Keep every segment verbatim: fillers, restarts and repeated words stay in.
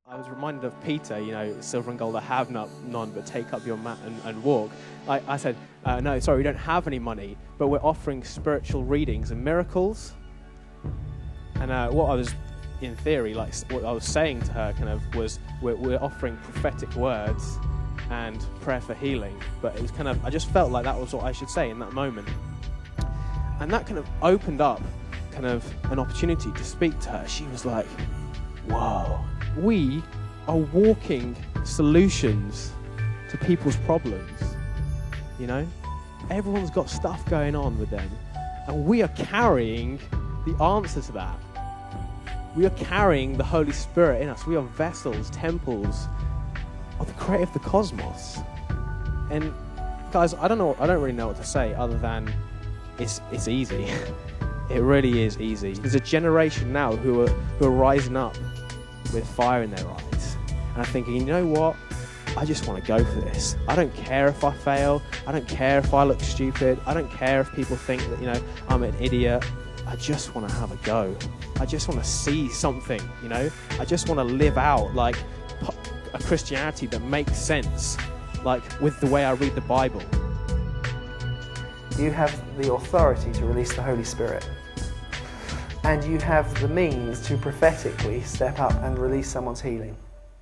I was reminded of Peter, you know, silver and gold I have not, none, but take up your mat and, and walk. I, I said, uh, no, sorry, we don't have any money, but we're offering spiritual readings and miracles. And uh, what I was, in theory, like what I was saying to her kind of was, we're, we're offering prophetic words and prayer for healing. But it was kind of, I just felt like that was what I should say in that moment. And that kind of opened up kind of an opportunity to speak to her. She was like, whoa. We are walking solutions to people's problems, you know? Everyone's got stuff going on with them, and we are carrying the answer to that. We are carrying the Holy Spirit in us. We are vessels, temples of the creator of the cosmos. And guys, I don't know, I don't really know what to say other than it's it's easy. It really is easy. There's a generation now who are who are rising up with fire in their eyes and I'm thinking, you know what, I just want to go for this. I don't care if I fail, I don't care if I look stupid, I don't care if people think that, you know, I'm an idiot. I just want to have a go. I just want to see something, you know. I just want to live out like a Christianity that makes sense, like with the way I read the Bible. You have the authority to release the Holy Spirit. And you have the means to prophetically step up and release someone's healing.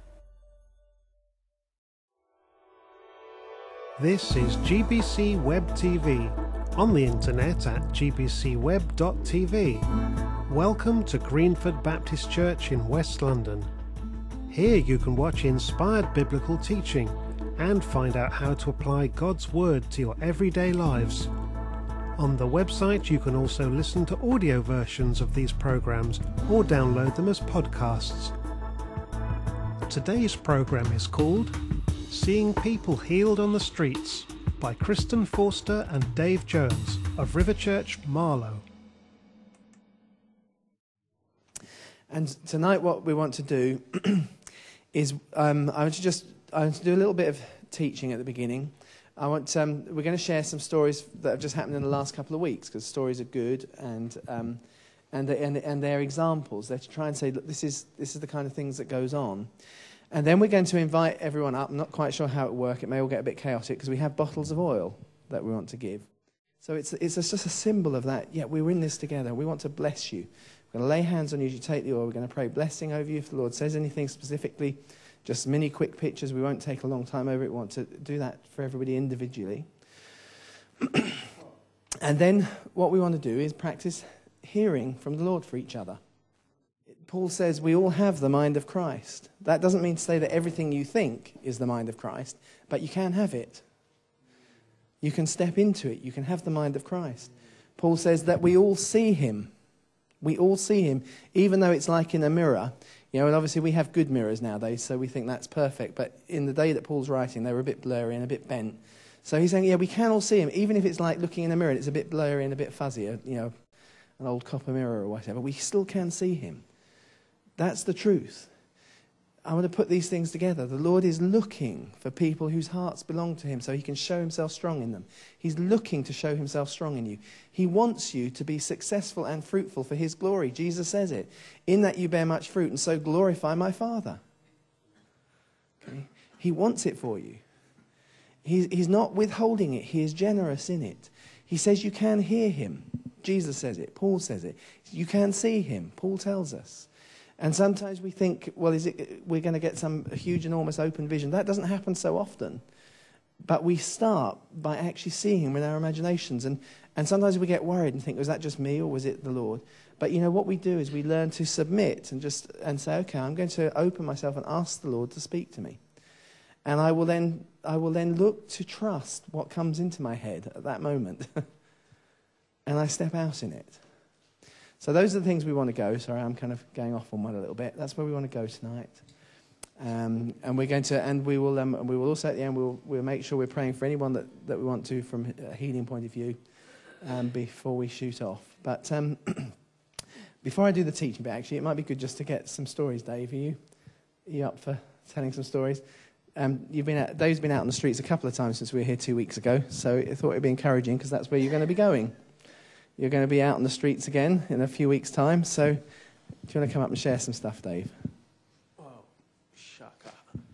This is G B C Web T V, on the internet at g b c web dot t v. Welcome to Greenford Baptist Church in West London. Here you can watch inspired biblical teaching and find out how to apply God's Word to your everyday lives. On the website you can also listen to audio versions of these programs or download them as podcasts. Today's program is called Seeing People Healed on the Streets by Christen, Forster and Dave Jones of River Church, Marlow. And tonight what we want to do is um, I want to just I want to do a little bit of teaching at the beginning. I want um, we're going to share some stories that have just happened in the last couple of weeks, because stories are good and um, and, they, and and they're examples. They're to try and say, look, this is this is the kind of things that goes on. And then we're going to invite everyone up. I'm not quite sure how it will work. It may all get a bit chaotic because we have bottles of oil that we want to give. So it's it's just a symbol of that. Yeah, we're in this together. We want to bless you. We're going to lay hands on you as you take the oil. We're going to pray blessing over you. If the Lord says anything specifically, just many quick pictures. We won't take a long time over it. We want to do that for everybody individually. And then what we want to do is practice hearing from the Lord for each other. Paul says we all have the mind of Christ. That doesn't mean to say that everything you think is the mind of Christ, but you can have it. You can step into it. You can have the mind of Christ. Paul says that we all see him. We all see him, even though it's like in a mirror. You know, and obviously we have good mirrors nowadays, so we think that's perfect. But in the day that Paul's writing, they were a bit blurry and a bit bent. So he's saying, yeah, we can all see him, even if it's like looking in a mirror and it's a bit blurry and a bit fuzzy, you know, an old copper mirror or whatever. We still can see him. That's the truth. I want to put these things together. The Lord is looking for people whose hearts belong to him so he can show himself strong in them. He's looking to show himself strong in you. He wants you to be successful and fruitful for his glory. Jesus says it. In that you bear much fruit, and so glorify my Father. Okay? He wants it for you. He's, he's not withholding it. He is generous in it. He says you can hear him. Jesus says it. Paul says it. You can see him. Paul tells us. And sometimes we think, well, is it we're going to get some huge, enormous open vision. That doesn't happen so often. But we start by actually seeing him with our imaginations. And, and sometimes we get worried and think, was that just me or was it the Lord? But, you know, what we do is we learn to submit and just and say, okay, I'm going to open myself and ask the Lord to speak to me. And I will then I will then look to trust what comes into my head at that moment. And I step out in it. So those are the things we want to go. Sorry, I'm kind of going off on one a little bit. That's where we want to go tonight. Um, and we're going to, and we will, um, we will also at the end, we'll, we'll make sure we're praying for anyone that, that we want to from a healing point of view um, before we shoot off. But um, before I do the teaching bit, actually, it might be good just to get some stories, Dave. Are you, are you up for telling some stories? Um, you've been out, Dave's been out on the streets a couple of times since we were here two weeks ago, so I thought it would be encouraging because that's where you're going to be going. You're going to be out on the streets again in a few weeks' time. So do you want to come up and share some stuff, Dave? Well, shaka.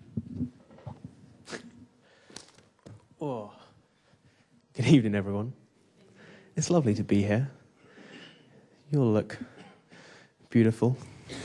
Oh. Good evening, everyone. It's lovely to be here. You all look beautiful.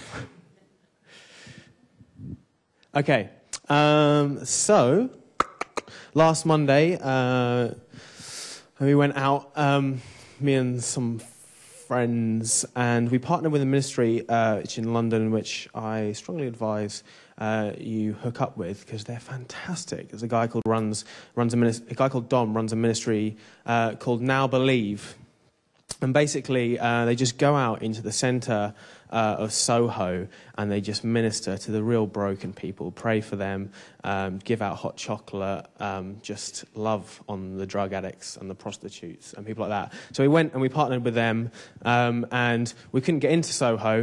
Okay, um, so last Monday uh, we went out, um, me and some friends, and we partnered with a ministry uh, which in London, which I strongly advise uh, you hook up with because they're fantastic. There's a guy called runs runs a, minis- a guy called Dom runs a ministry uh, called Now Believe, and basically uh, they just go out into the centre uh, of Soho and they just minister to the real broken people, pray for them, um, give out hot chocolate, um, just love on the drug addicts and the prostitutes and people like that. So we went and we partnered with them, um, and we couldn't get into Soho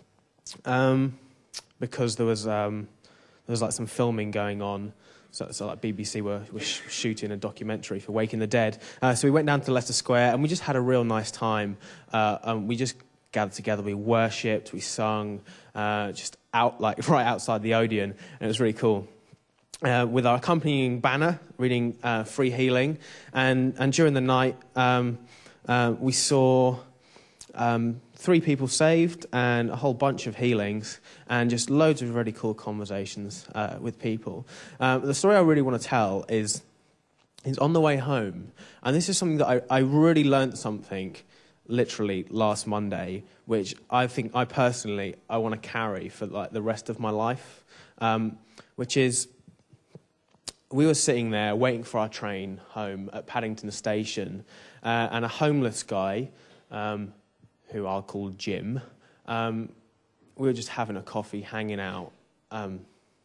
um, because there was um, there was like some filming going on. So, so like B B C were, were sh- shooting a documentary for Waking the Dead. Uh, so we went down to Leicester Square and we just had a real nice time. Uh, and we just gathered together, we worshipped, we sung, uh, just out like right outside the Odeon, and it was really cool. Uh, with our accompanying banner, reading uh, Free Healing, and and during the night um, uh, we saw um, three people saved and a whole bunch of healings, and just loads of really cool conversations uh, with people. Um, the story I really want to tell is is on the way home, and this is something that I, I really learned something. Literally last Monday, which I think I personally I want to carry for like the rest of my life, um, which is we were sitting there waiting for our train home at Paddington Station, uh, and a homeless guy, um, who I'll call Jim, um, we were just having a coffee, hanging out, um,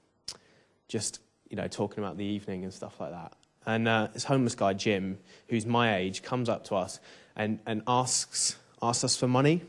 just you know talking about the evening and stuff like that. And uh, this homeless guy Jim, who's my age, comes up to us. And, and asks asks us for money,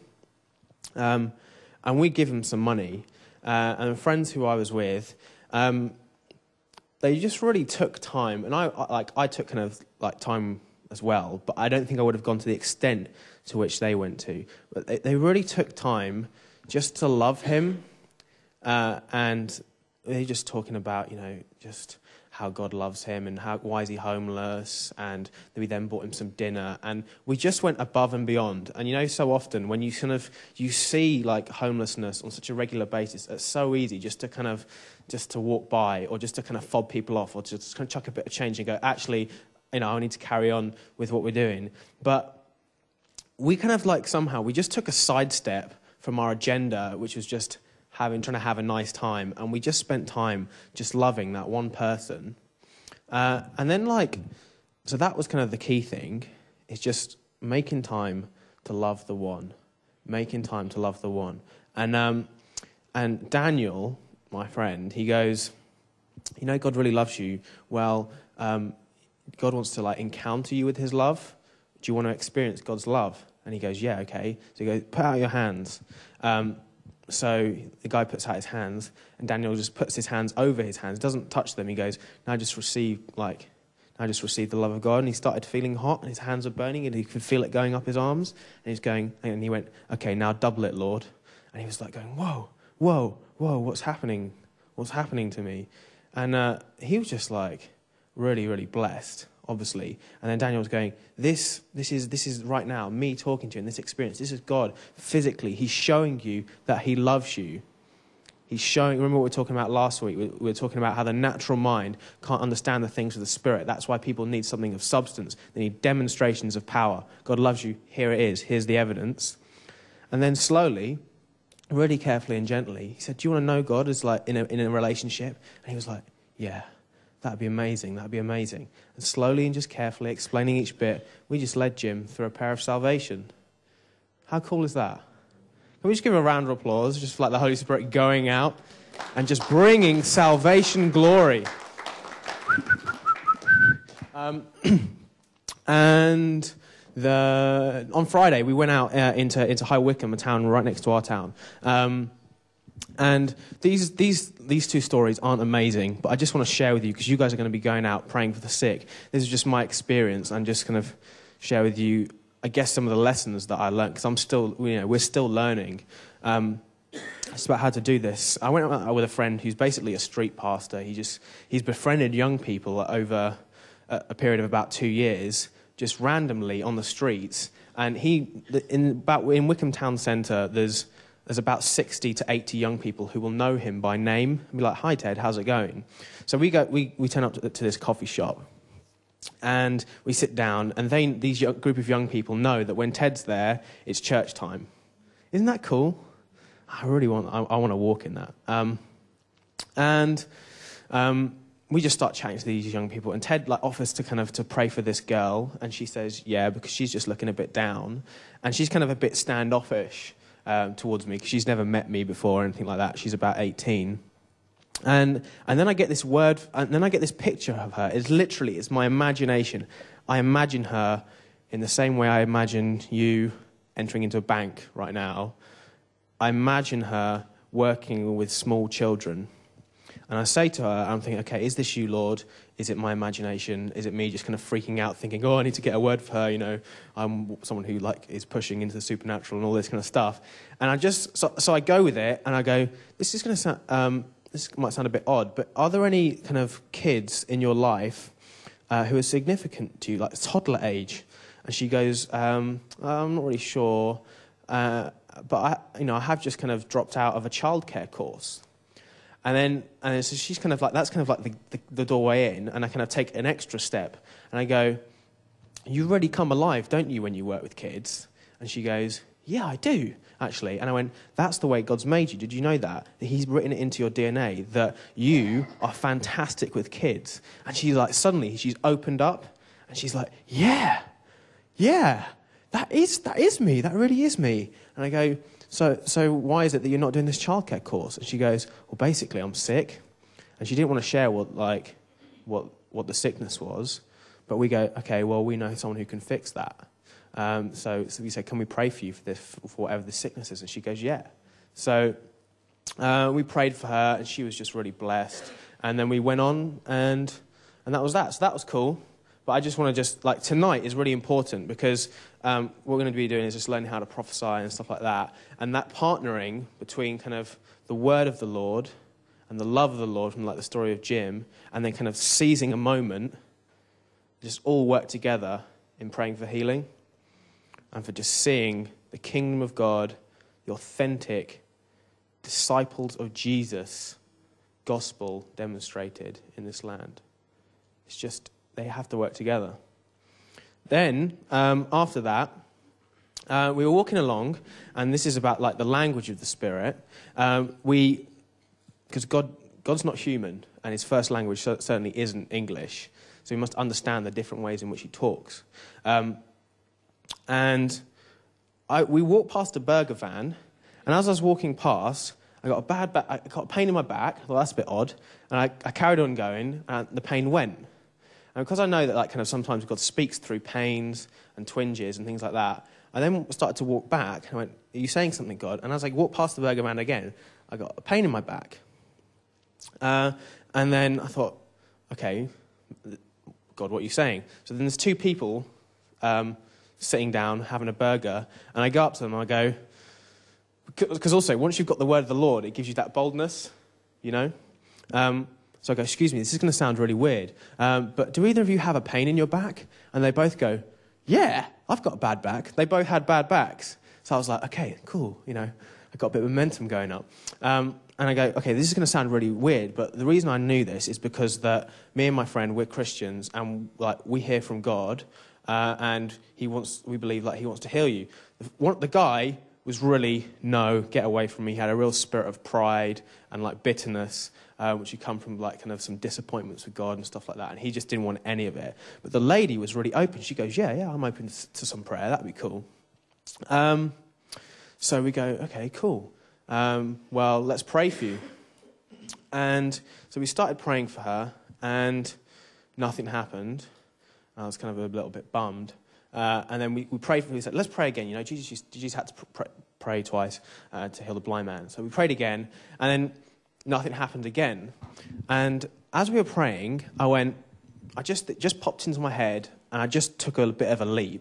um, and we give him some money. Uh, and the friends who I was with, um, they just really took time, and I, I like I took kind of like time as well. But I don't think I would have gone to the extent to which they went to. But they, they really took time just to love him, uh, and they're just talking about you know just. how God loves him and how why is he homeless, and we then bought him some dinner, and we just went above and beyond. And you know, so often when you kind of you see like homelessness on such a regular basis, it's so easy just to kind of just to walk by, or just to kind of fob people off, or to just kind of chuck a bit of change and go, actually, you know, I need to carry on with what we're doing. But we kind of like somehow we just took a sidestep from our agenda, which was just having trying to have a nice time, and we just spent time just loving that one person, uh, and then like, so that was kind of the key thing, is just making time to love the one, making time to love the one, and um, and Daniel, my friend, he goes, you know, God really loves you. Well, um, God wants to like encounter you with His love. Do you want to experience God's love? And he goes, yeah, okay. So he goes, put out your hands. Um, So the guy puts out his hands, and Daniel just puts his hands over his hands, doesn't touch them. He goes, now just receive, like, now just receive the love of God. And he started feeling hot, and his hands were burning, and he could feel it going up his arms. And he's going, and he went, okay, now double it, Lord. And he was like going, whoa, whoa, whoa, what's happening? What's happening to me? And uh, he was just like really, really blessed, obviously. And then Daniel was going, this this is this is right now, me talking to you in this experience. This is God physically. He's showing you that he loves you. He's showing, remember what we were talking about last week? We, we were talking about how the natural mind can't understand the things of the Spirit. That's why people need something of substance. They need demonstrations of power. God loves you. Here it is. Here's the evidence. And then slowly, really carefully and gently, he said, do you want to know God as like in a, in a relationship? And he was like, yeah. That'd be amazing, that'd be amazing. And slowly and just carefully explaining each bit, we just led Jim through a pair of salvation. How cool is that? Can we just give him a round of applause, just for like the Holy Spirit going out and just bringing salvation glory. Um, and the on Friday, we went out uh, into, into High Wycombe, a town right next to our town. Um, And these these these two stories aren't amazing, but I just want to share with you, because you guys are going to be going out praying for the sick. This is just my experience, and just kind of share with you, I guess, some of the lessons that I learned, because I'm still, you know, we're still learning. Um, It's about how to do this. I went out with a friend who's basically a street pastor. He just he's befriended young people over a, a period of about two years, just randomly on the streets. And he in about in Wickham Town Centre, there's there's about sixty to eighty young people who will know him by name and be like, "Hi Ted, how's it going?" So we go we we turn up to, to this coffee shop, and we sit down, and they these young, group of young people know that when Ted's there, it's church time. Isn't that cool? I really want, I, I want to walk in that. Um, and um, we just start chatting to these young people, and Ted like offers to kind of to pray for this girl, and she says, yeah, because she's just looking a bit down, and she's kind of a bit standoffish um, towards me, because she's never met me before or anything like that. She's about eighteen. And and then I get this word, and then I get this picture of her. It's literally, it's my imagination. I imagine her in the same way I imagine you entering into a bank right now. I imagine her working with small children. And I say to her, I'm thinking, okay, is this you, Lord? Is it my imagination? Is it me just kind of freaking out, thinking, oh, I need to get a word for her, you know? I'm someone who, like, is pushing into the supernatural and all this kind of stuff. And I just, so, so I go with it, and I go, this is going to sound, um, this might sound a bit odd, but are there any kind of kids in your life uh, who are significant to you, like toddler age? And she goes, um, I'm not really sure. Uh, but I, you know, I have just kind of dropped out of a childcare course, and then and then so she's kind of like that's kind of like the, the, the doorway in, and I kind of take an extra step, and I go, you really come alive, don't you, when you work with kids? And she goes, yeah, I do actually. And I went, that's the way God's made you. Did you know that? That He's written it into your D N A that you are fantastic with kids. And she's like, suddenly she's opened up, and she's like, yeah, yeah. That is that is me. That really is me. And I go, so so why is it that you're not doing this childcare course? And she goes, well, basically, I'm sick. And she didn't want to share what like what what the sickness was. But we go, okay, well, we know someone who can fix that. Um, so, so we say, can we pray for you for this, for whatever the sickness is? And she goes, yeah. So uh, we prayed for her, and she was just really blessed. And then we went on, and and that was that. So that was cool. But I just want to just, like, tonight is really important because um, what we're going to be doing is just learning how to prophesy and stuff like that. And that partnering between kind of the word of the Lord and the love of the Lord from, like, the story of Jim, and then kind of seizing a moment, just all work together in praying for healing and for just seeing the kingdom of God, the authentic disciples of Jesus gospel demonstrated in this land. It's just... they have to work together. Then, um, after that, uh, we were walking along, and this is about like the language of the Spirit. Um, we, because God, God's not human, and His first language certainly isn't English, so we must understand the different ways in which He talks. Um, and I, we walked past a burger van, and as I was walking past, I got a bad, ba- I got a pain in my back. Well, that's a bit odd, and I, I carried on going, and the pain went. And because I know that like kind of sometimes God speaks through pains and twinges and things like that, I then started to walk back. And I went, are you saying something, God? And as I walked past the burger man again, I got a pain in my back. Uh, and then I thought, okay, God, what are you saying? So then there's two people um, sitting down, having a burger, and I go up to them and I go, because also once you've got the word of the Lord, it gives you that boldness, you know? Um So I go, excuse me, this is going to sound really weird, um, but do either of you have a pain in your back? And they both go, yeah, I've got a bad back. They both had bad backs. So I was like, okay, cool, you know, I got a bit of momentum going up. Um, and I go, okay, this is going to sound really weird, but the reason I knew this is because that me and my friend, we're Christians, and like we hear from God, uh, and he wants, we believe like he wants to heal you. The, one, the guy was really, no, get away from me. He had a real spirit of pride and like bitterness, uh, which had come from like kind of some disappointments with God and stuff like that. And he just didn't want any of it. But the lady was really open. She goes, yeah, yeah, I'm open to some prayer. That'd be cool. Um, so we go, okay, cool. Um, well, let's pray for you. And so we started praying for her, and nothing happened. I was kind of a little bit bummed. Uh, and then we, we prayed for him. We said, let's pray again. You know, Jesus, Jesus had to pr- pray twice uh, to heal the blind man. So we prayed again, and then nothing happened again. And as we were praying, I went, I just, it just popped into my head, and I just took a bit of a leap.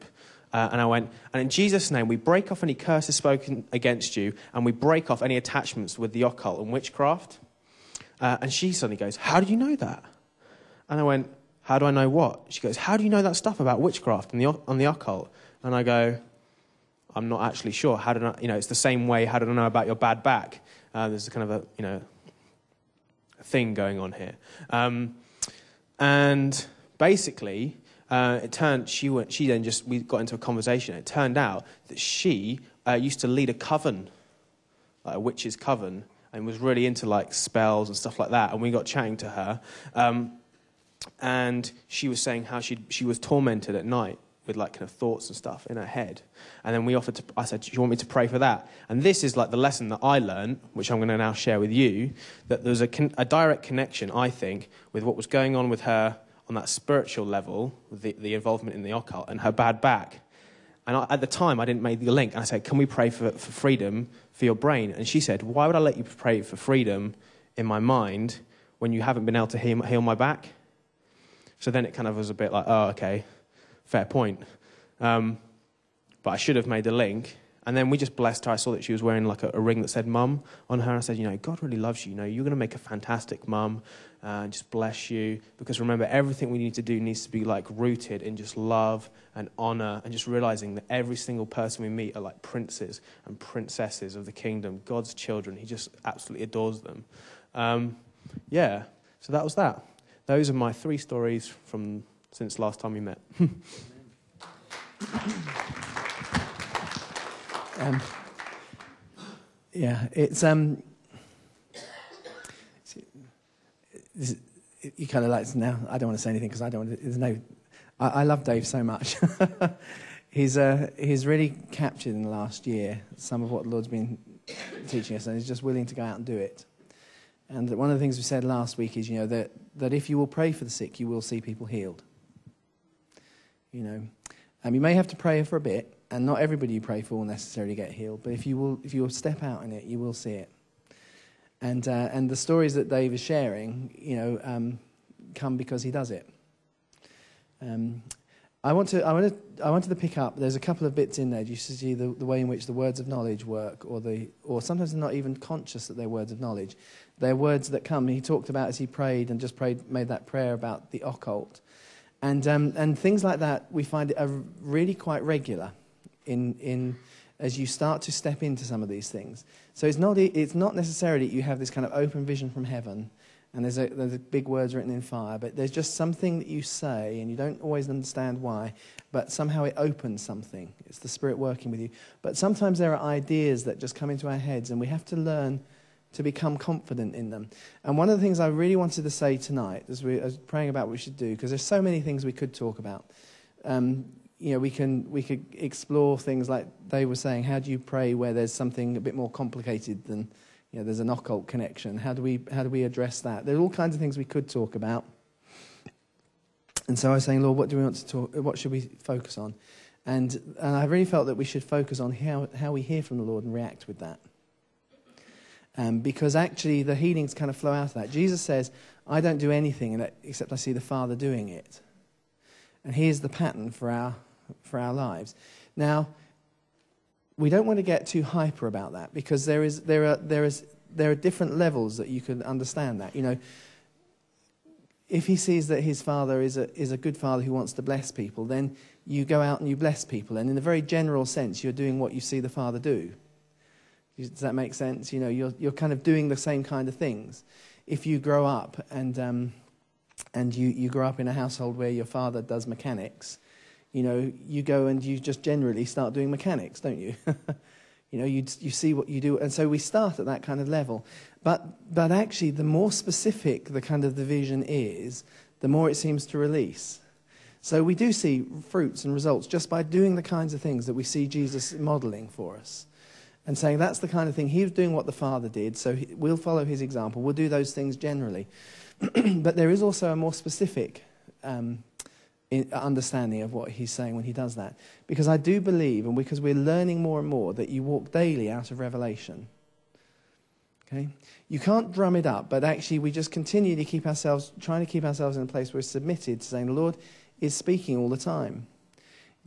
Uh, and I went, and in Jesus' name, we break off any curses spoken against you, and we break off any attachments with the occult and witchcraft. Uh, and she suddenly goes, how do you know that? And I went, how do I know what? She goes, how do you know that stuff about witchcraft and the on the occult? And I go, I'm not actually sure. How did I, you know, it's the same way, how did I know about your bad back? Uh, there's kind of a, you know, a thing going on here. Um, and basically, uh, it turned, she went, she then just, we got into a conversation. It turned out that she uh, used to lead a coven, like a witch's coven, and was really into like spells and stuff like that. And we got chatting to her. Um, and she was saying how she she was tormented at night with like kind of thoughts and stuff in her head. And then we offered to, I said, do you want me to pray for that? And this is like the lesson that I learned, which I'm going to now share with you, that there's a, con- a direct connection, I think, with what was going on with her on that spiritual level, the, the involvement in the occult, and her bad back. And I, at the time, I didn't make the link. And I said, can we pray for, for freedom for your brain? And she said, why would I let you pray for freedom in my mind when you haven't been able to heal, heal my back? So then it kind of was a bit like, oh, okay, fair point. Um, but I should have made the link. And then we just blessed her. I saw that she was wearing like a, a ring that said mum on her. And I said, you know, God really loves you. You know, you're going to make a fantastic mum. Uh, just bless you. Because remember, everything we need to do needs to be like rooted in just love and honor, and just realizing that every single person we meet are like princes and princesses of the kingdom, God's children. He just absolutely adores them. Um, yeah, so that was that. Those are my three stories from since last time we met. um, yeah, it's um, it's, it, you kind of like now. I don't want to say anything because I don't want to. There's no. I, I love Dave so much. he's uh, he's really captured in the last year some of what the Lord's been teaching us, and he's just willing to go out and do it. And one of the things we said last week is, you know, that, that if you will pray for the sick, you will see people healed. You know, um, you may have to pray for a bit, and not everybody you pray for will necessarily get healed. But if you will, if you will step out in it, you will see it. And uh, and the stories that Dave is sharing, you know, um, come because he does it. Um, I want to, I wanted, I wanted to pick up. There's a couple of bits in there. Do you see the, the way in which the words of knowledge work, or the, or sometimes they're not even conscious that they're words of knowledge. They're words that come. He talked about as he prayed and just prayed, made that prayer about the occult, and um, and things like that. We find it are really quite regular in in as you start to step into some of these things. So it's not it's not necessarily that you have this kind of open vision from heaven. And there's a, there's a big words written in fire, but there's just something that you say, and you don't always understand why, but somehow it opens something. It's the Spirit working with you. But sometimes there are ideas that just come into our heads, and we have to learn to become confident in them. And one of the things I really wanted to say tonight, as we I was praying about what we should do, because there's so many things we could talk about. Um, you know, we can we could explore things like they were saying. How do you pray where there's something a bit more complicated than, you know, there's an occult connection? How do we how do we address that? There are all kinds of things we could talk about. And so I was saying, Lord, what do we want to talk? What should we focus on? And and I really felt that we should focus on how how we hear from the Lord and react with that. Um, because actually the healings kind of flow out of that. Jesus says, I don't do anything except I see the Father doing it. And here's the pattern for our for our lives. Now, we don't want to get too hyper about that, because there is there are there is there are different levels that you can understand that. You know, if he sees that his father is a is a good father who wants to bless people, then you go out and you bless people, and in a very general sense, you're doing what you see the Father do. Does that make sense? You know, you're you're kind of doing the same kind of things. If you grow up and um, and you, you grow up in a household where your father does mechanics, you know, you go and you just generally start doing mechanics, don't you? You know, you you see what you do, and so we start at that kind of level. But but actually, the more specific the kind of the vision is, the more it seems to release. So we do see fruits and results just by doing the kinds of things that we see Jesus modeling for us, and saying that's the kind of thing. He was doing what the Father did, so he, we'll follow his example. We'll do those things generally. But there is also a more specific um, in understanding of what he's saying when he does that. Because I do believe, and because we're learning more and more, that you walk daily out of revelation. Okay? You can't drum it up, but actually we just continue to keep ourselves, trying to keep ourselves in a place where we're submitted to saying the Lord is speaking all the time.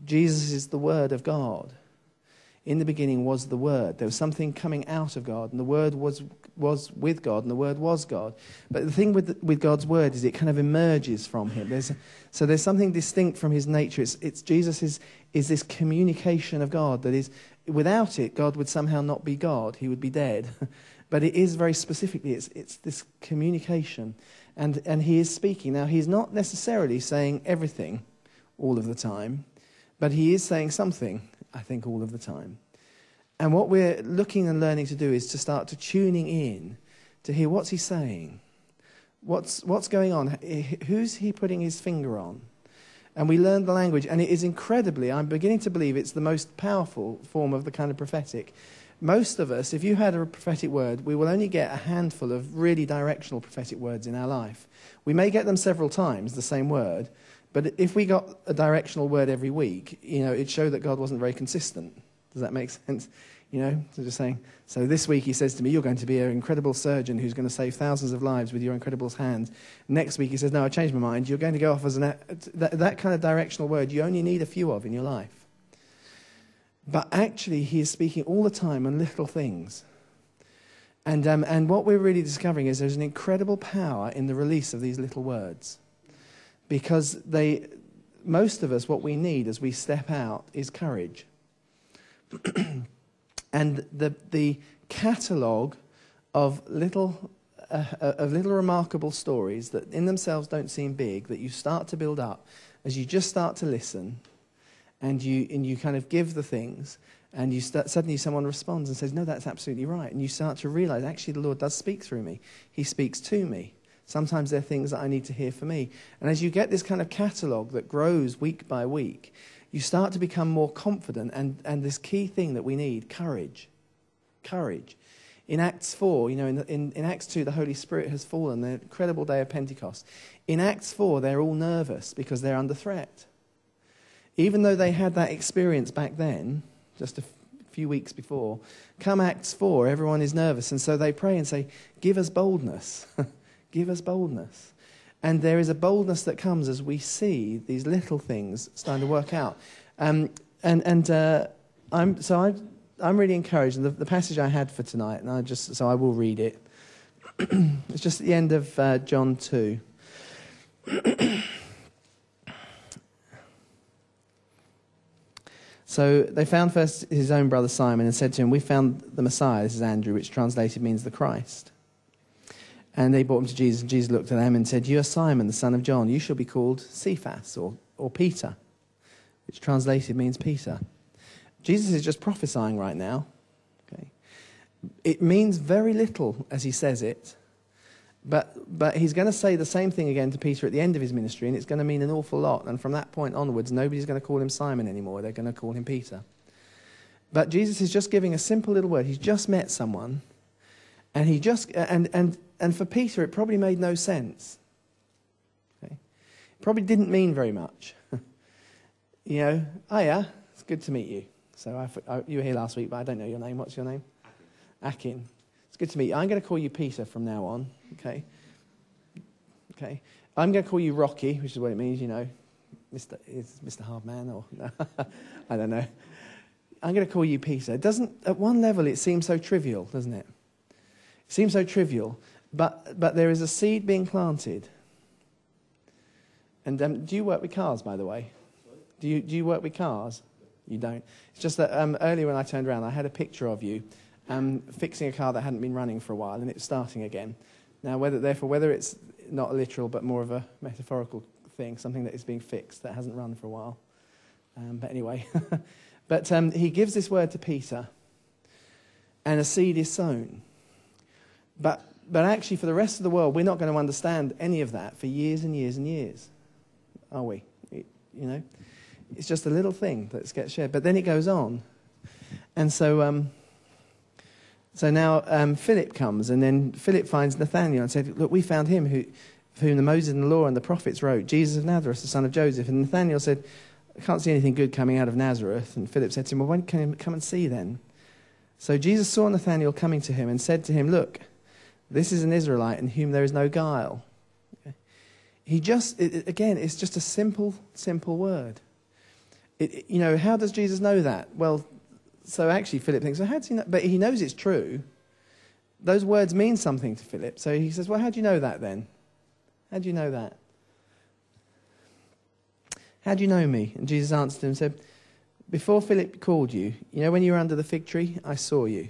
Jesus is the Word of God. In the beginning was the Word. There was something coming out of God, and the Word was was with God, and the Word was God. But the thing with with God's Word is it kind of emerges from Him. There's, so there's something distinct from His nature. It's, it's Jesus is, is this communication of God that is, without it, God would somehow not be God. He would be dead. But it is very specifically, it's, it's this communication. And, and He is speaking. Now, He's not necessarily saying everything all of the time, but He is saying something, I think, all of the time. And what we're looking and learning to do is to start to tuning in to hear what's He saying, what's what's going on, who's He putting His finger on. And we learn the language, and it is incredibly, I'm beginning to believe it's the most powerful form of the kind of prophetic. Most of us, if you had a prophetic word, we will only get a handful of really directional prophetic words in our life. We may get them several times, the same word, but if we got a directional word every week, you know, it'd show that God wasn't very consistent. Does that make sense? You know, so just saying, so this week He says to me, you're going to be an incredible surgeon who's going to save thousands of lives with your incredible hands. Next week He says, no, I changed my mind. You're going to go off as an... That, that kind of directional word you only need a few of in your life. But actually He is speaking all the time on little things. And, um, and what we're really discovering is there's an incredible power in the release of these little words. Because they, most of us, what we need as we step out is courage. And the the catalogue of little uh, of little remarkable stories that in themselves don't seem big, that you start to build up as you just start to listen, and you and you kind of give the things, and you start, suddenly someone responds and says, no, that's absolutely right. And you start to realize, actually, the Lord does speak through me. He speaks to me. Sometimes there are things that I need to hear for me. And as you get this kind of catalogue that grows week by week, you start to become more confident, and, and this key thing that we need, courage. Courage. In Acts four, you know, in, in, in Acts two, the Holy Spirit has fallen, the incredible day of Pentecost. In Acts four, they're all nervous because they're under threat. Even though they had that experience back then, just a f- few weeks before, come Acts four, everyone is nervous, and so they pray and say, give us boldness. Give us boldness. And there is a boldness that comes as we see these little things starting to work out. Um, and and uh, I'm so I, I'm really encouraged. And the, the passage I had for tonight, and I just so I will read it. It's just at the end of uh, John two. So they found first his own brother Simon and said to him, we found the Messiah, this is Andrew, which translated means the Christ. And they brought him to Jesus, and Jesus looked at them and said, you are Simon, the son of John. You shall be called Cephas, or, or Peter, which translated means Peter. Jesus is just prophesying right now. Okay, it means very little as he says it, but but he's going to say the same thing again to Peter at the end of his ministry, and it's going to mean an awful lot. And from that point onwards, nobody's going to call him Simon anymore. They're going to call him Peter. But Jesus is just giving a simple little word. He's just met someone, and he just and and and for Peter, it probably made no sense. Okay, it probably didn't mean very much. You know, oh yeah, it's good to meet you. So I, I, you were here last week, but I don't know your name. What's your name? Akin. Akin. It's good to meet you. I'm going to call you Peter from now on. Okay. Okay. I'm going to call you Rocky, which is what it means, you know. Mister Is Mister Hardman or no? I don't know. I'm going to call you Peter. It doesn't. At one level, it seems so trivial, doesn't it? It seems so trivial, but but there is a seed being planted. And um, do you work with cars, by the way? Do you do you work with cars? You don't. It's just that um, earlier when I turned around, I had a picture of you um, fixing a car that hadn't been running for a while, and it's starting again. Now, whether therefore whether it's not literal but more of a metaphorical thing, something that is being fixed that hasn't run for a while. Um, but anyway, but um, he gives this word to Peter, and a seed is sown. But but actually, for the rest of the world, we're not going to understand any of that for years and years and years, are we? You know. It's just a little thing that gets shared. But then it goes on. And so um, so now um, Philip comes, and then Philip finds Nathanael and said, look, we found him who, for whom the Moses and the law and the prophets wrote, Jesus of Nazareth, the son of Joseph. And Nathanael said, I can't see anything good coming out of Nazareth. And Philip said to him, well, why don't you come and see then? So Jesus saw Nathanael coming to him and said to him, look, this is an Israelite in whom there is no guile. Okay. He just, it, again, it's just a simple, simple word. It, it, you know, how does Jesus know that? Well, so actually Philip thinks, well, how does he know? But he knows it's true. Those words mean something to Philip. So he says, well, how do you know that then? How do you know that? How do you know me? And Jesus answered him and said, before Philip called you, you know when you were under the fig tree, I saw you.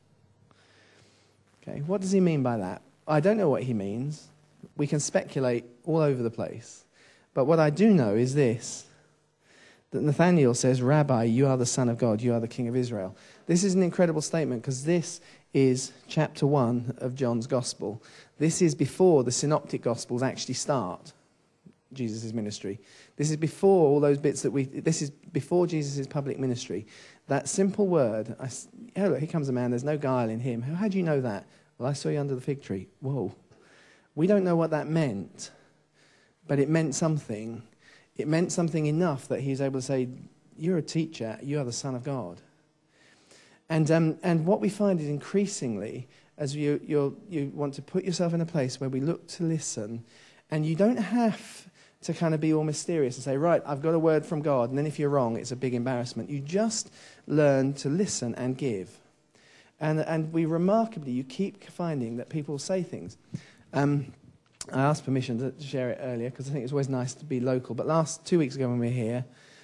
Okay, what does he mean by that? I don't know what he means. We can speculate all over the place. But what I do know is this, that Nathanael says, Rabbi, you are the Son of God, you are the King of Israel. This is an incredible statement because this is chapter one of John's Gospel. This is before the Synoptic Gospels actually start Jesus' ministry. This is before all those bits that we, this is before Jesus' public ministry. That simple word, I, oh look, here comes a man, there's no guile in him. How, how do you know that? Well, I saw you under the fig tree. Whoa. We don't know what that meant, but it meant something. It meant something enough that he's able to say, you're a teacher, you are the Son of God. And um, and what we find is increasingly, as you you're, you want to put yourself in a place where we look to listen, and you don't have to kind of be all mysterious and say, right, I've got a word from God, and then if you're wrong, it's a big embarrassment. You just learn to listen and give. And and we remarkably, you keep finding that people say things. Um, I asked permission to share it earlier because I think it's always nice to be local. But last two weeks ago when we were here,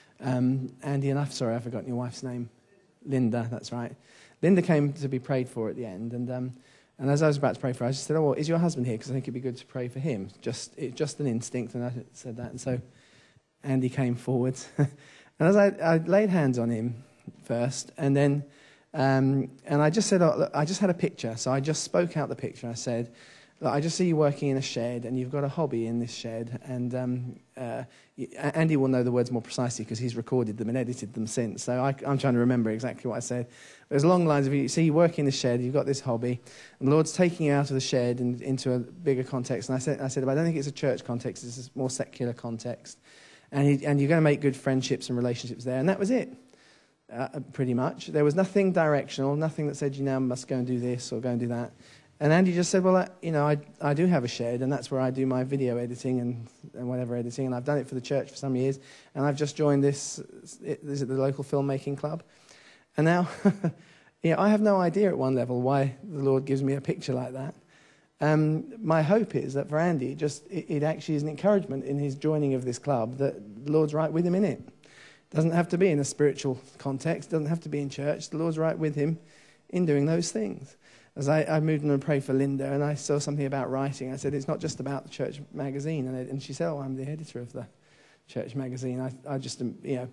um, Andy and I, sorry, I've forgotten your wife's name. Linda, that's right. Linda came to be prayed for at the end. And um, and as I was about to pray for her, I just said, oh, well, is your husband here? Because I think it'd be good to pray for him. Just it, just an instinct. And I said that. And so Andy came forward. And as I, I laid hands on him first, and then, um, and I just said, oh, look, I just had a picture. So I just spoke out the picture. I said, I just see you working in a shed, and you've got a hobby in this shed. And um, uh, Andy will know the words more precisely because he's recorded them and edited them since. So I, I'm trying to remember exactly what I said. There's long lines of you see you work in the shed, you've got this hobby, and the Lord's taking you out of the shed and into a bigger context. And I said, I said, but I don't think it's a church context; it's a more secular context. And he, and you're going to make good friendships and relationships there. And that was it, uh, pretty much. There was nothing directional, nothing that said you now must go and do this or go and do that. And Andy just said, well, I, you know, I, I do have a shed, and that's where I do my video editing and, and whatever editing, and I've done it for the church for some years, and I've just joined this, is it the local filmmaking club? And now, you know, I have no idea at one level why the Lord gives me a picture like that. Um, my hope is that for Andy, just it, it actually is an encouragement in his joining of this club that the Lord's right with him in it. It doesn't have to be in a spiritual context, it doesn't have to be in church. The Lord's right with him in doing those things. As I, I moved in and prayed for Linda, and I saw something about writing. I said, it's not just about the church magazine. And, it, and she said, oh, I'm the editor of the church magazine. I, I just, you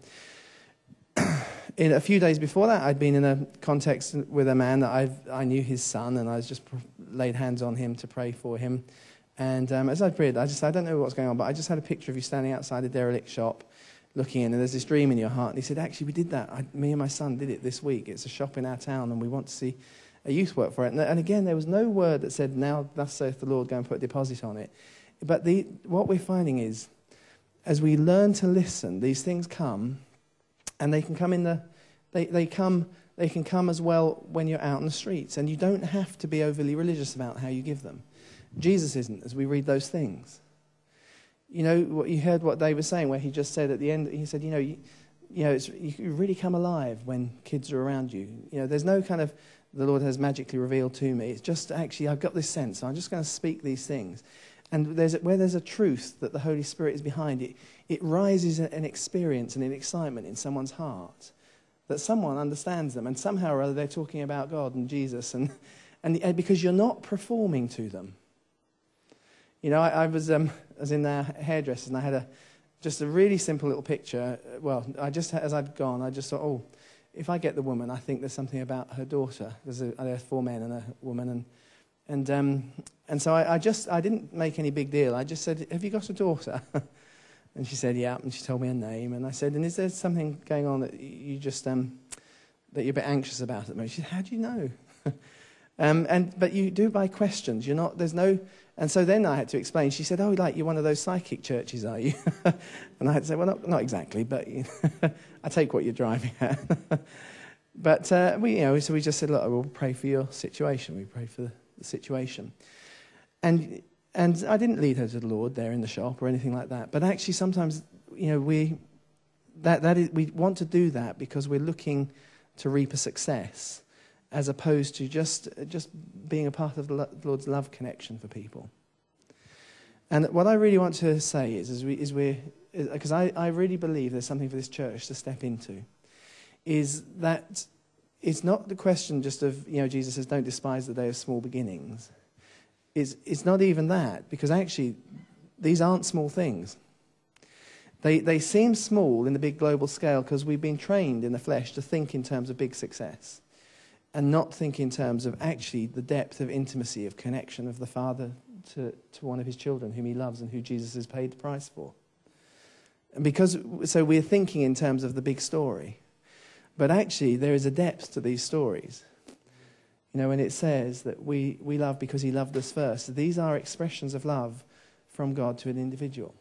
know, in a few days before that, I'd been in a context with a man that I've, I knew his son, and I was just laid hands on him to pray for him. And um, as I prayed, I just, I don't know what's going on, but I just had a picture of you standing outside a derelict shop looking in, and there's this dream in your heart. And he said, actually, we did that. I, me and my son did it this week. It's a shop in our town, and we want to see a youth work for it. And, and again, there was no word that said, now thus saith the Lord, go and put a deposit on it. But the, what we're finding is, as we learn to listen, these things come, and they can come in the, they, they come, they can come as well when you're out in the streets, and you don't have to be overly religious about how you give them. Jesus isn't, as we read those things. You know, what you heard what Dave was saying, where he just said at the end, he said, you know, you, you know, it's, you really come alive when kids are around you. You know, there's no kind of, the Lord has magically revealed to me. It's just actually, I've got this sense, so I'm just going to speak these things. And there's a, where there's a truth that the Holy Spirit is behind it, it rises an experience and an excitement in someone's heart that someone understands them, and somehow or other they're talking about God and Jesus, and and, and because you're not performing to them. You know, I, I was um, I was in their hairdressers, and I had a just a really simple little picture. Well, I just as I'd gone, I just thought, oh, if I get the woman, I think there's something about her daughter. There's, a, there's four men and a woman, and and um, and so I, I just I didn't make any big deal. I just said, "Have you got a daughter?" And she said, "Yeah." And she told me her name, and I said, "And is there something going on that you just um, that you're a bit anxious about at the moment?" She said, "How do you know?" um, and but you do by questions. You're not. There's no. And so then I had to explain. She said, "Oh, like you're one of those psychic churches, are you?" And I had to say, "Well, not, not exactly, but you know, I take what you're driving at." But uh, we, you know, so we just said, "Look, we'll pray for your situation. We pray for the, the situation." And and I didn't lead her to the Lord there in the shop or anything like that. But actually, sometimes, you know, we that, that is, we want to do that because we're looking to reap a success, as opposed to just, just being a part of the Lord's love connection for people. And what I really want to say is, is, we, is we're, because I, I really believe there's something for this church to step into, is that it's not the question just of, you know, Jesus says, don't despise the day of small beginnings. It's, it's not even that, because actually these aren't small things. They, they seem small in the big global scale because we've been trained in the flesh to think in terms of big success and not think in terms of actually the depth of intimacy, of connection of the Father to, to one of his children whom he loves and who Jesus has paid the price for. And because, so we're thinking in terms of the big story. But actually there is a depth to these stories. You know, when it says that we, we love because he loved us first, these are expressions of love from God to an individual.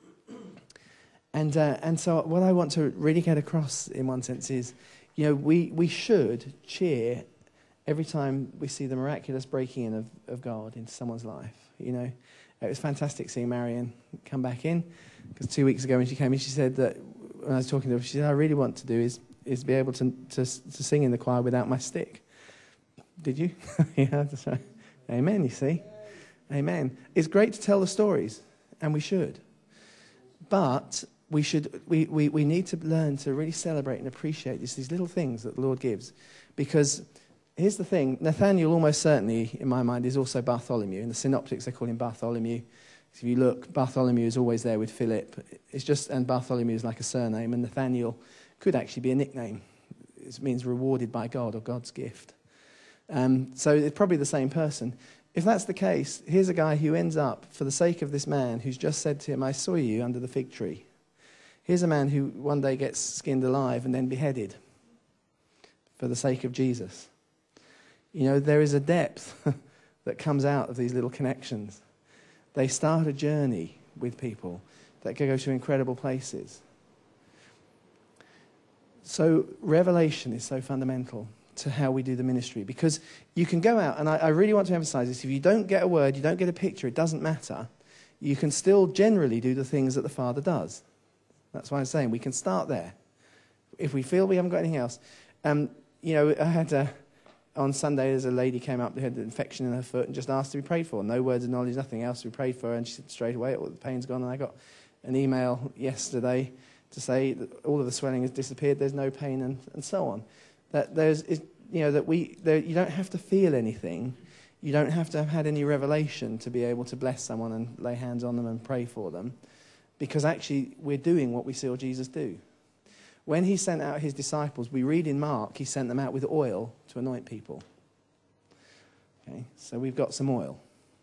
And uh, and so what I want to really get across in one sense is, you know, we, we should cheer every time we see the miraculous breaking in of, of God into someone's life. You know, it was fantastic seeing Marion come back in, because two weeks ago when she came in, she said that, when I was talking to her, she said, I really want to do is, is be able to, to to sing in the choir without my stick. Did you? Yeah, that's right. Amen, you see. Amen. It's great to tell the stories, and we should. But we should we, we, we need to learn to really celebrate and appreciate this, these little things that the Lord gives. Because here's the thing, Nathaniel almost certainly, in my mind, is also Bartholomew. In the synoptics, they call him Bartholomew. If you look, Bartholomew is always there with Philip. It's just, and Bartholomew is like a surname, and Nathaniel could actually be a nickname. It means rewarded by God or God's gift. Um, so it's probably the same person. If that's the case, here's a guy who ends up, for the sake of this man who's just said to him, I saw you under the fig tree. Here's a man who one day gets skinned alive and then beheaded for the sake of Jesus. You know, there is a depth that comes out of these little connections. They start a journey with people that can go to incredible places. So revelation is so fundamental to how we do the ministry, because you can go out, and I, I really want to emphasize this, if you don't get a word, you don't get a picture, it doesn't matter. You can still generally do the things that the Father does. That's why I'm saying we can start there. If we feel we haven't got anything else. Um, you know, I had a, on Sunday, there's a lady came up, who had an infection in her foot and just asked to be prayed for. No words of knowledge, nothing else to be prayed for. And she said straight away, all the pain's gone. And I got an email yesterday to say that all of the swelling has disappeared, there's no pain, and, and so on. That there's, is, you know, that we, there, you don't have to feel anything. You don't have to have had any revelation to be able to bless someone and lay hands on them and pray for them, because actually we're doing what we saw Jesus do. When he sent out his disciples, we read in Mark, he sent them out with oil to anoint people. Okay, so we've got some oil.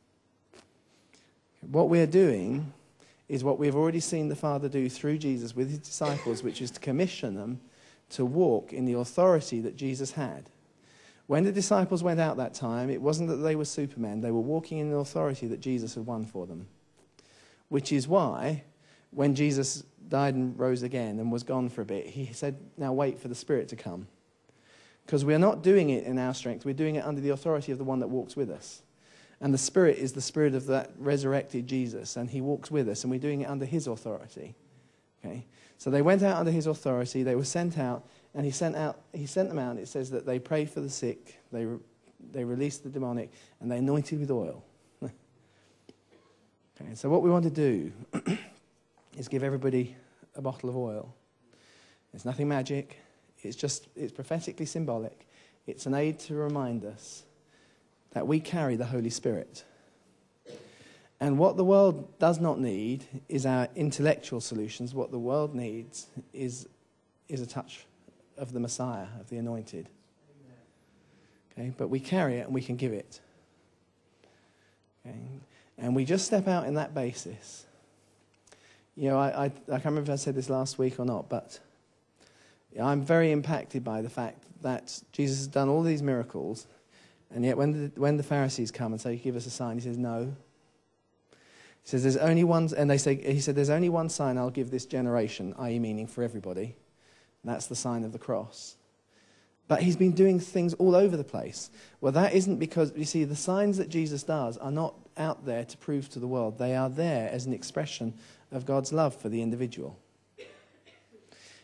What we're doing is what we've already seen the Father do through Jesus with his disciples, which is to commission them to walk in the authority that Jesus had. When the disciples went out that time, it wasn't that they were supermen. They were walking in the authority that Jesus had won for them. Which is why, when Jesus died and rose again and was gone for a bit, he said, now wait for the Spirit to come. Because we're not doing it in our strength. We're doing it under the authority of the one that walks with us. And the Spirit is the Spirit of that resurrected Jesus, and he walks with us, and we're doing it under his authority. Okay? So they went out under his authority, they were sent out, and he sent out he sent them out, and it says that they prayed for the sick, they re, they released the demonic, and they anointed with oil. Okay, so what we want to do is give everybody a bottle of oil. It's nothing magic, it's just it's prophetically symbolic. It's an aid to remind us that we carry the Holy Spirit. And what the world does not need is our intellectual solutions. What the world needs is, is a touch of the Messiah, of the anointed. Okay, but we carry it and we can give it. Okay, and we just step out in that basis. You know, I, I, I can't remember if I said this last week or not, but I'm very impacted by the fact that Jesus has done all these miracles, and yet when the, when the Pharisees come and say, give us a sign, he says, no. He says, there's only one, and they say, he said, there's only one sign I'll give this generation, that is meaning for everybody. And that's the sign of the cross. But he's been doing things all over the place. Well, that isn't because, you see, the signs that Jesus does are not out there to prove to the world. They are there as an expression of God's love for the individual.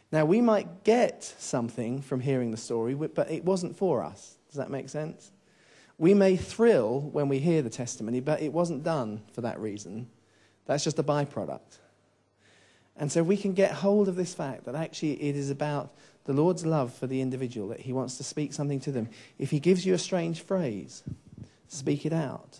Now, we might get something from hearing the story, but it wasn't for us. Does that make sense? We may thrill when we hear the testimony, but it wasn't done for that reason. That's just a byproduct. And so we can get hold of this fact that actually it is about the Lord's love for the individual, that he wants to speak something to them. If he gives you a strange phrase, speak it out.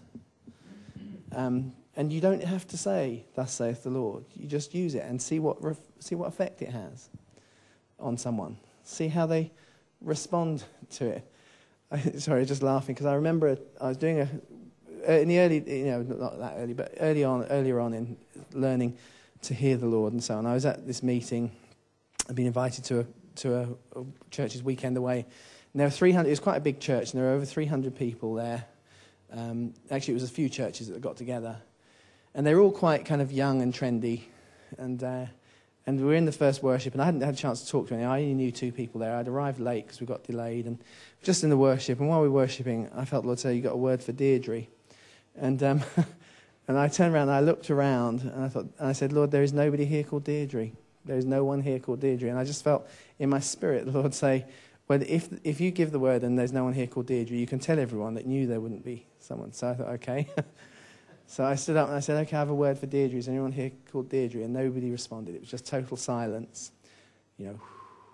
Um, and you don't have to say, thus saith the Lord. You just use it and see what ref- see what effect it has on someone. See how they respond to it. I, sorry, just laughing because I remember I was doing a in the early, you know, not that early, but early on, earlier on in learning to hear the Lord and so on. I was at this meeting. I'd been invited to a to a, a church's weekend away. And there were three hundred. It was quite a big church, and there were over three hundred people there. Um, actually, it was a few churches that got together, and they were all quite kind of young and trendy, and uh, and we were in the first worship, and I hadn't had a chance to talk to anyone. I only knew two people there. I'd arrived late because we got delayed, and just in the worship, and while we were worshipping, I felt the Lord say, "You got a word for Deirdre," and um, and I turned around, and I looked around, and I thought, and I said, "Lord, there is nobody here called Deirdre. There is no one here called Deirdre," and I just felt in my spirit the Lord say, well, if if you give the word and there's no one here called Deirdre, you can tell everyone that knew there wouldn't be someone. So I thought, okay. So I stood up and I said, okay, I have a word for Deirdre. Is anyone here called Deirdre? And nobody responded. It was just total silence, you know.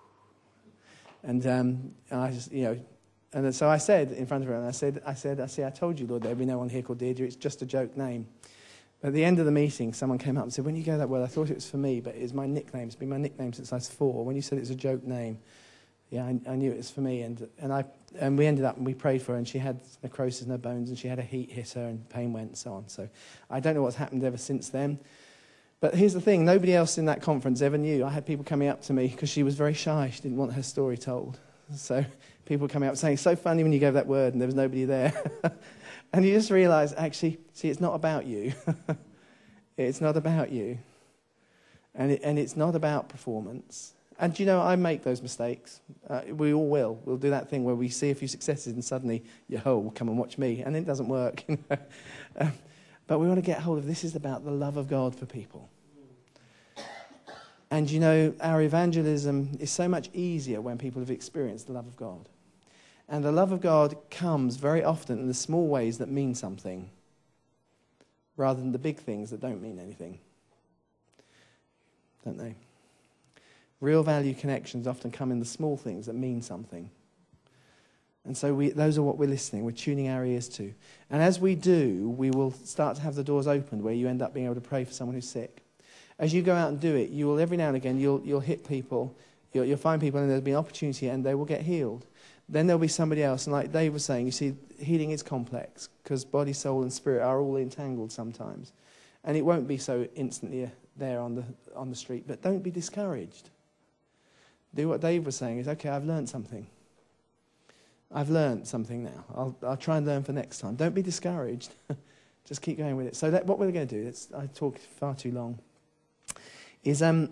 And um, and I just, you know, and then, so I said in front of her, and I said, I said, I see, I told you, Lord, there'd be no one here called Deirdre. It's just a joke name. At the end of the meeting, someone came up and said, when you gave that word, I thought it was for me, but it's my nickname. It's been my nickname since I was four. When you said it was a joke name, yeah, I, I knew it was for me, and and I and we ended up and we prayed for her, and she had necrosis in her bones, and she had a heat hit her, and pain went, and so on. So I don't know what's happened ever since then. But here's the thing: nobody else in that conference ever knew. I had people coming up to me because she was very shy; she didn't want her story told. So people coming up saying, "So funny when you gave that word, and there was nobody there." And you just realise, actually, see, it's not about you. It's not about you, and it, and it's not about performance. And, you know, I make those mistakes. Uh, we all will. We'll do that thing where we see a few successes and suddenly, yo, come and watch me. And it doesn't work. You know? um, but we want to get hold of this is about the love of God for people. And, you know, our evangelism is so much easier when people have experienced the love of God. And the love of God comes very often in the small ways that mean something rather than the big things that don't mean anything. Don't they? Real value connections often come in the small things that mean something. And so we, those are what we're listening, we're tuning our ears to. And as we do, we will start to have the doors opened where you end up being able to pray for someone who's sick. As you go out and do it, you will every now and again, you'll, you'll hit people, you'll, you'll find people and there'll be an opportunity and they will get healed. Then there'll be somebody else, and like Dave was saying, you see, healing is complex because body, soul and spirit are all entangled sometimes. And it won't be so instantly there on the on the street, but don't be discouraged. Do what Dave was saying is, okay, I've learned something. I've learned something now. I'll, I'll try and learn for next time. Don't be discouraged. Just keep going with it. So that, what we're going to do, it's, I talk far too long, is um,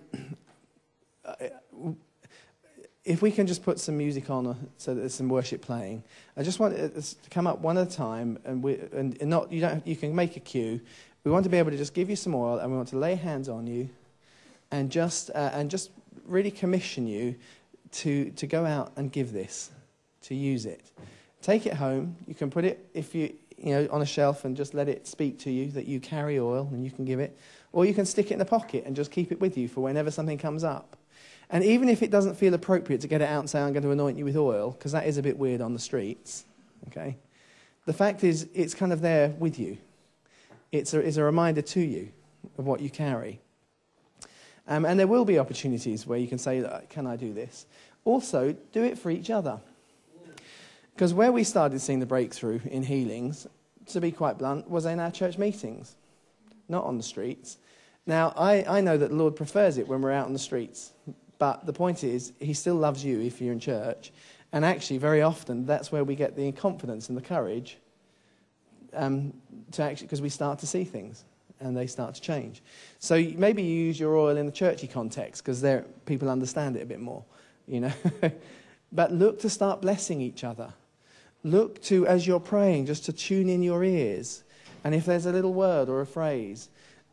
if we can just put some music on so that there's some worship playing. I just want it to come up one at a time, and, we, and, and not you don't you can make a cue. We want to be able to just give you some oil, and we want to lay hands on you, and just uh, and just. really commission you to to go out and give this, to use it. Take it home. You can put it if you you know on a shelf and just let it speak to you that you carry oil and you can give it, or you can stick it in a pocket and just keep it with you for whenever something comes up. And even if it doesn't feel appropriate to get it out and say I'm going to anoint you with oil, because that is a bit weird on the streets, okay? The fact is it's kind of there with you. It's a, it's a reminder to you of what you carry. Um, and there will be opportunities where you can say, can I do this? Also, do it for each other. Because where we started seeing the breakthrough in healings, to be quite blunt, was in our church meetings, not on the streets. Now, I, I know that the Lord prefers it when we're out on the streets. But the point is, he still loves you if you're in church. And actually, very often, that's where we get the confidence and the courage um, to actually, because we start to see things. And they start to change. So maybe you use your oil in the churchy context because there people understand it a bit more, you know. But look to start blessing each other. Look to, as you're praying, just to tune in your ears. And if there's a little word or a phrase,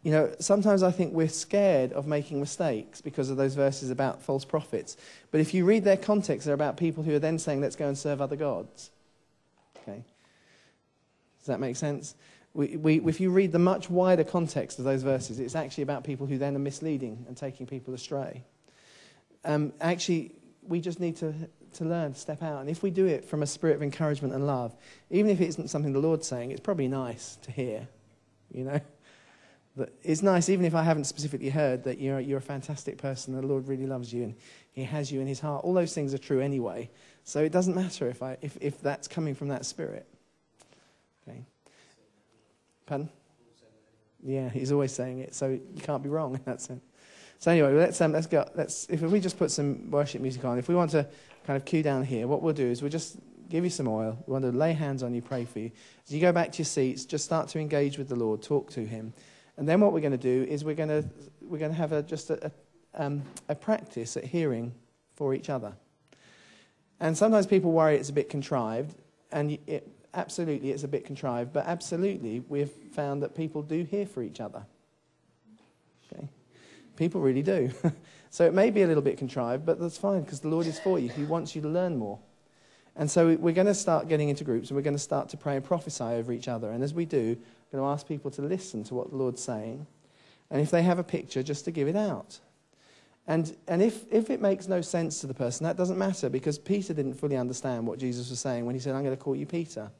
You know, sometimes I think we're scared of making mistakes because of those verses about false prophets. But if you read their context, they're about people who are then saying, let's go and serve other gods. Okay? Does that make sense? We, we, if you read the much wider context of those verses, it's actually about people who then are misleading and taking people astray. Um, actually, we just need to, to learn to step out. And if we do it from a spirit of encouragement and love, even if it isn't something the Lord's saying, it's probably nice to hear, you know. That it's nice, even if I haven't specifically heard, that you're, you're a fantastic person, the Lord really loves you and he has you in his heart. All those things are true anyway. So it doesn't matter if, I, if, if that's coming from that spirit. Okay. Pardon? Yeah, he's always saying it, so you can't be wrong in that sense. So anyway, let's um, let's go. Let's if we just put some worship music on. If we want to kind of cue down here, what we'll do is we'll just give you some oil. We want to lay hands on you, pray for you. As you go back to your seats, just start to engage with the Lord, talk to him, and then what we're going to do is we're going to we're going to have a just a a, um, a practice at hearing for each other. And sometimes people worry it's a bit contrived, and it, absolutely it's a bit contrived, but absolutely we've found that people do hear for each other. Okay. People really do. So it may be a little bit contrived, but that's fine because the Lord is for you. He wants you to learn more. And so we're going to start getting into groups and we're going to start to pray and prophesy over each other. And as we do, we're going to ask people to listen to what the Lord's saying. And if they have a picture, just to give it out. And and if, if it makes no sense to the person, that doesn't matter because Peter didn't fully understand what Jesus was saying when he said, I'm going to call you Peter.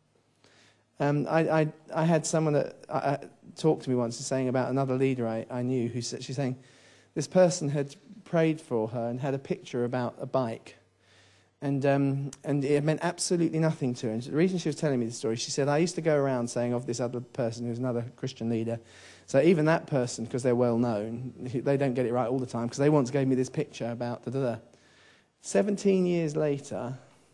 Um, I, I I had someone that uh, talked to me once saying about another leader I, I knew who said, she's saying this person had prayed for her and had a picture about a bike. And um, and it meant absolutely nothing to her. And the reason she was telling me this story, she said, I used to go around saying of this other person who's another Christian leader. So even that person, because they're well known, they don't get it right all the time because they once gave me this picture about da-da-da. Seventeen years later,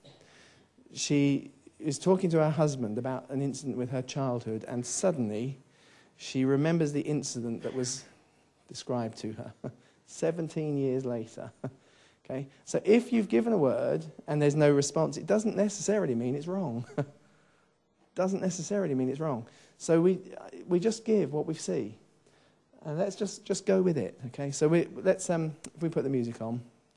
she is talking to her husband about an incident with her childhood, and suddenly she remembers the incident that was described to her. Seventeen years later. Okay, so if you've given a word and there's no response, it doesn't necessarily mean it's wrong. Doesn't necessarily mean it's wrong. So we we just give what we see, and let's just, just go with it. Okay, so we let's um if we put the music on.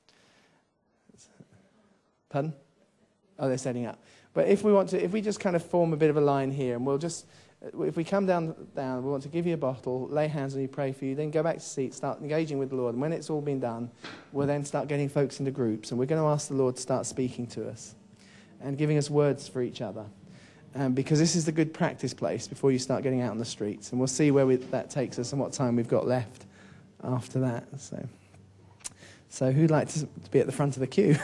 Pardon? Oh, they're setting up. But if we want to, if we just kind of form a bit of a line here, and we'll just, if we come down, down, we want to give you a bottle, lay hands on you, pray for you, then go back to seat, start engaging with the Lord. And when it's all been done, we'll then start getting folks into groups. And we're going to ask the Lord to start speaking to us and giving us words for each other. Um, because this is the good practice place before you start getting out on the streets. And we'll see where we, that takes us and what time we've got left after that. So, so who'd like to, to be at the front of the queue?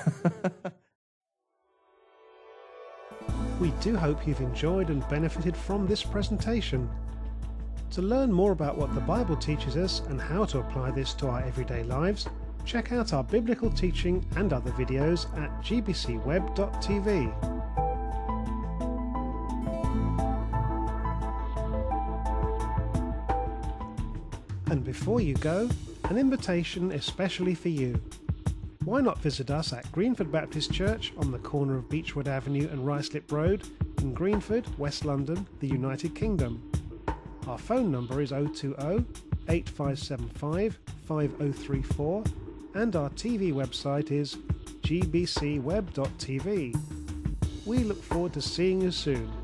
We do hope you've enjoyed and benefited from this presentation. To learn more about what the Bible teaches us and how to apply this to our everyday lives, check out our biblical teaching and other videos at g b c web dot t v. And before you go, an invitation especially for you. Why not visit us at Greenford Baptist Church on the corner of Beechwood Avenue and Ruislip Road in Greenford, West London, the United Kingdom. Our phone number is oh two oh, eight five seven five, five oh three four and our T V website is g b c web dot t v. We look forward to seeing you soon.